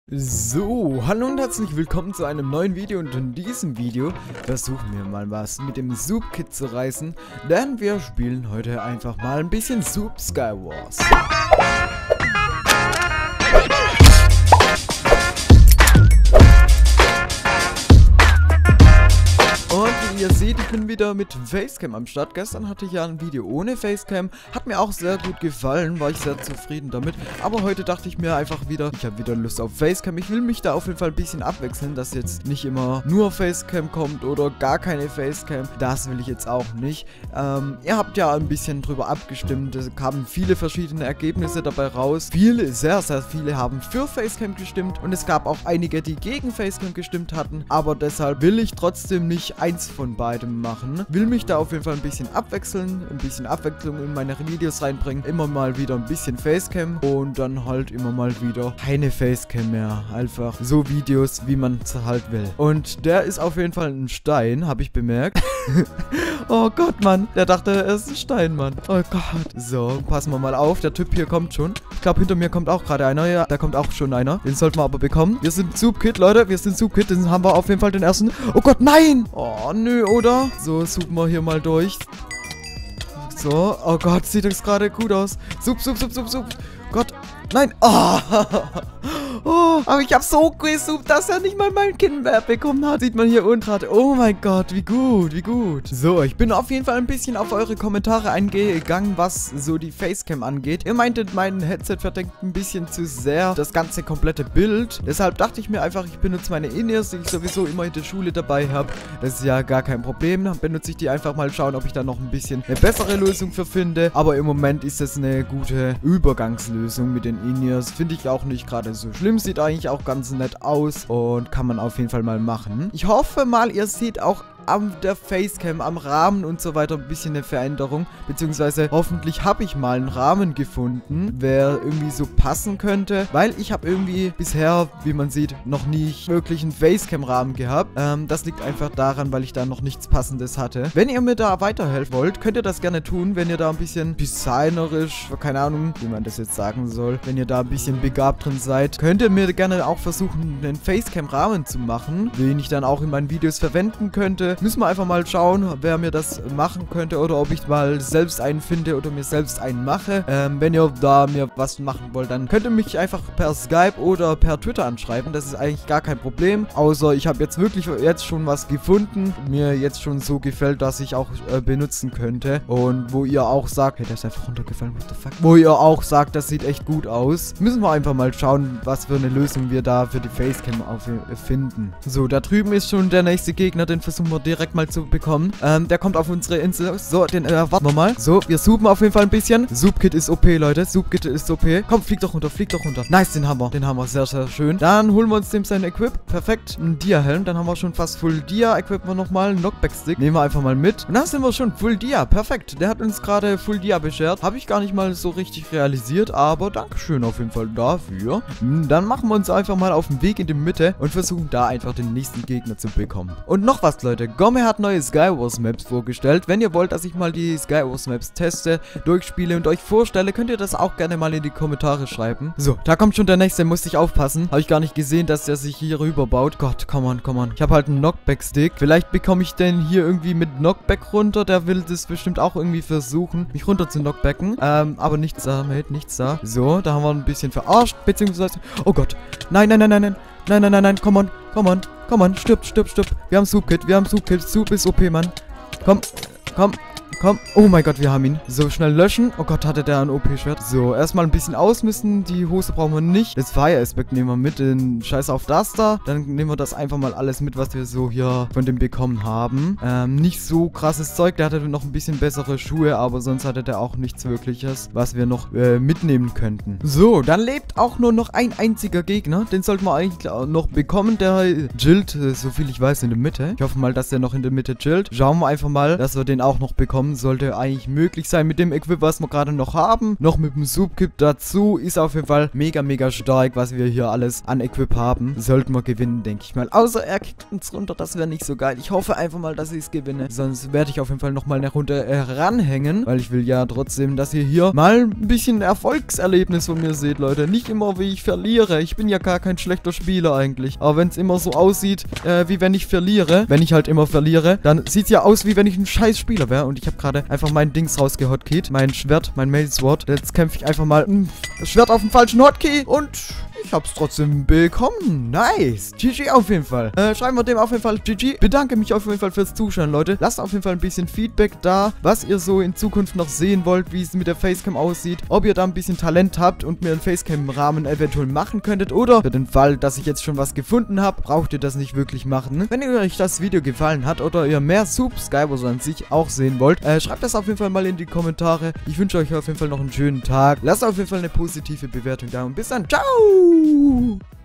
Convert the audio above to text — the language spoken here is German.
So, hallo und herzlich willkommen zu einem neuen Video, und in diesem Video versuchen wir mal was mit dem Soup-Kit zu reißen, denn wir spielen heute einfach mal ein bisschen Soup Skywars. Und wie ihr seht, ich bin wieder mit Facecam am Start. Gestern hatte ich ja ein Video ohne Facecam. Hat mir auch sehr gut gefallen, war ich sehr zufrieden damit. Aber heute dachte ich mir einfach wieder, ich habe wieder Lust auf Facecam. Ich will mich da auf jeden Fall ein bisschen abwechseln, dass jetzt nicht immer nur Facecam kommt oder gar keine Facecam. Das will ich jetzt auch nicht. Ihr habt ja ein bisschen drüber abgestimmt. Es kamen viele verschiedene Ergebnisse dabei raus. Viele, sehr, sehr viele haben für Facecam gestimmt. Und es gab auch einige, die gegen Facecam gestimmt hatten. Aber deshalb will ich trotzdem nicht eins von beidem machen. Will mich da auf jeden Fall ein bisschen abwechseln, ein bisschen Abwechslung in meine Videos reinbringen. Immer mal wieder ein bisschen Facecam und dann halt immer mal wieder keine Facecam mehr. Einfach so Videos, wie man es halt will. Und der ist auf jeden Fall ein Stein, habe ich bemerkt. Oh Gott, Mann. Der dachte, er ist ein Stein, Mann. Oh Gott. So, passen wir mal auf. Der Typ hier kommt schon. Ich glaube, hinter mir kommt auch gerade einer. Ja, da kommt auch schon einer. Den sollten wir aber bekommen. Wir sind Soup-Kit, Leute. Wir sind Soup-Kit. Den haben wir auf jeden Fall den ersten. Oh Gott, nein! Oh, nö, oder? So, suchen wir hier mal durch. So, oh Gott, sieht das gerade gut aus. Soup. Gott, nein. Oh. Oh, aber ich habe so gesoopt, dass er nicht mal mein Kinn mehr bekommen hat. Sieht man hier unten gerade. Oh mein Gott, wie gut, wie gut. So, ich bin auf jeden Fall ein bisschen auf eure Kommentare eingegangen, was so die Facecam angeht. Ihr meintet, mein Headset verdeckt ein bisschen zu sehr das ganze komplette Bild. Deshalb dachte ich mir einfach, ich benutze meine In-Ears, die ich sowieso immer in der Schule dabei habe. Das ist ja gar kein Problem. Dann benutze ich die einfach mal, schauen, ob ich da noch ein bisschen eine bessere Lösung für finde. Aber im Moment ist das eine gute Übergangslösung mit den In-Ears. Finde ich auch nicht gerade so schlimm. Sieht eigentlich auch ganz nett aus und kann man auf jeden Fall mal machen. Ich hoffe mal, ihr seht auch an der Facecam, am Rahmen und so weiter ein bisschen eine Veränderung, beziehungsweise hoffentlich habe ich mal einen Rahmen gefunden, wer irgendwie so passen könnte, weil ich habe irgendwie bisher, wie man sieht, noch nicht wirklich einen Facecam-Rahmen gehabt. Das liegt einfach daran, weil ich da noch nichts Passendes hatte. Wenn ihr mir da weiterhelfen wollt, könnt ihr das gerne tun, wenn ihr da ein bisschen designerisch, keine Ahnung, wie man das jetzt sagen soll, wenn ihr da ein bisschen begabt drin seid, könnt ihr mir gerne auch versuchen, einen Facecam-Rahmen zu machen, den ich dann auch in meinen Videos verwenden könnte. Müssen wir einfach mal schauen, wer mir das machen könnte oder ob ich mal selbst einen finde oder mir selbst einen mache. Wenn ihr da mir was machen wollt, dann könnt ihr mich einfach per Skype oder per Twitter anschreiben. Das ist eigentlich gar kein Problem. Außer ich habe jetzt wirklich schon was gefunden, mir jetzt schon so gefällt, dass ich auch benutzen könnte. Und wo ihr auch sagt, hey, der ist einfach runtergefallen, what the fuck? Wo ihr auch sagt, das sieht echt gut aus. Müssen wir einfach mal schauen, was für eine Lösung wir da für die Facecam finden. So, da drüben ist schon der nächste Gegner, den versuchen wir direkt mal zu bekommen. Der kommt auf unsere Insel. So, den warten wir mal. So, wir suchen auf jeden Fall ein bisschen. Soup-Kit ist OP, Leute. Soup-Kit ist OP. Komm, flieg doch runter, flieg doch runter. Nice, den haben wir. Den haben wir. Sehr, sehr schön. Dann holen wir uns dem sein Equip. Perfekt. Ein Dia-Helm. Dann haben wir schon fast Full Dia. Equippen wir nochmal. Knockback-Stick. Nehmen wir einfach mal mit. Und dann sind wir schon Full Dia. Perfekt. Der hat uns gerade Full Dia beschert. Habe ich gar nicht mal so richtig realisiert. Aber Dankeschön auf jeden Fall dafür. Dann machen wir uns einfach mal auf den Weg in die Mitte und versuchen da einfach den nächsten Gegner zu bekommen. Und noch was, Leute. Gomme hat neue Skywars Maps vorgestellt. Wenn ihr wollt, dass ich mal die Skywars Maps teste, durchspiele und euch vorstelle, könnt ihr das auch gerne mal in die Kommentare schreiben. So, da kommt schon der nächste, musste ich aufpassen. Habe ich gar nicht gesehen, dass der sich hier rüber baut. Gott, come on. Ich habe halt einen Knockback-Stick. Vielleicht bekomme ich den hier irgendwie mit Knockback runter. Der will das bestimmt auch irgendwie versuchen, mich runter zu knockbacken. Aber nichts da, Mate, nichts da. So, da haben wir ein bisschen verarscht, beziehungsweise... Oh Gott. Nein, come on, stirb. Wir haben Soup-Kit. Soup ist OP, Mann. Komm. Oh mein Gott, wir haben ihn. So, schnell löschen. Oh Gott, hatte der ein OP-Schwert. So, erstmal ein bisschen ausmisten. Die Hose brauchen wir nicht. Das Fire-Aspect nehmen wir mit. Den Scheiß auf das da. Dann nehmen wir das einfach mal alles mit, was wir so hier von dem bekommen haben. Nicht so krasses Zeug. Der hatte noch ein bisschen bessere Schuhe, aber sonst hatte der auch nichts Wirkliches, was wir noch mitnehmen könnten. So, dann lebt auch nur noch ein einziger Gegner. Den sollten wir eigentlich auch noch bekommen. Der chillt, so viel ich weiß, in der Mitte. Ich hoffe mal, dass der noch in der Mitte chillt. Schauen wir einfach mal, dass wir den auch noch bekommen. haben. Sollte eigentlich möglich sein mit dem Equip, was wir gerade noch haben. Noch mit dem Subkip dazu. Ist auf jeden Fall mega, mega stark, was wir hier alles an Equip haben. Sollten wir gewinnen, denke ich mal. Außer er kickt uns runter, das wäre nicht so geil. Ich hoffe einfach mal, dass ich es gewinne. Sonst werde ich auf jeden Fall nochmal eine Runde ranhängen. Weil ich will ja trotzdem, dass ihr hier mal ein bisschen Erfolgserlebnis von mir seht, Leute. Nicht immer, wie ich verliere. Ich bin ja gar kein schlechter Spieler eigentlich. Aber wenn es immer so aussieht, wie wenn ich verliere, wenn ich halt immer verliere, dann sieht es ja aus, wie wenn ich ein scheiß Spieler wäre. Und ich habe gerade einfach mein Dings rausgehotkeyt. Mein Schwert, mein Mail Sword. Jetzt kämpfe ich einfach mal das Schwert auf dem falschen Hotkey und ich hab's trotzdem bekommen. Nice. GG auf jeden Fall. Schreiben wir dem auf jeden Fall GG. Bedanke mich auf jeden Fall fürs Zuschauen, Leute. Lasst auf jeden Fall ein bisschen Feedback da, was ihr so in Zukunft noch sehen wollt, wie es mit der Facecam aussieht. Ob ihr da ein bisschen Talent habt und mir einen Facecam-Rahmen eventuell machen könntet. Oder für den Fall, dass ich jetzt schon was gefunden habe, braucht ihr das nicht wirklich machen. Wenn euch das Video gefallen hat oder ihr mehr Skywars an sich auch sehen wollt, schreibt das auf jeden Fall mal in die Kommentare. Ich wünsche euch auf jeden Fall noch einen schönen Tag. Lasst auf jeden Fall eine positive Bewertung da und bis dann. Ciao!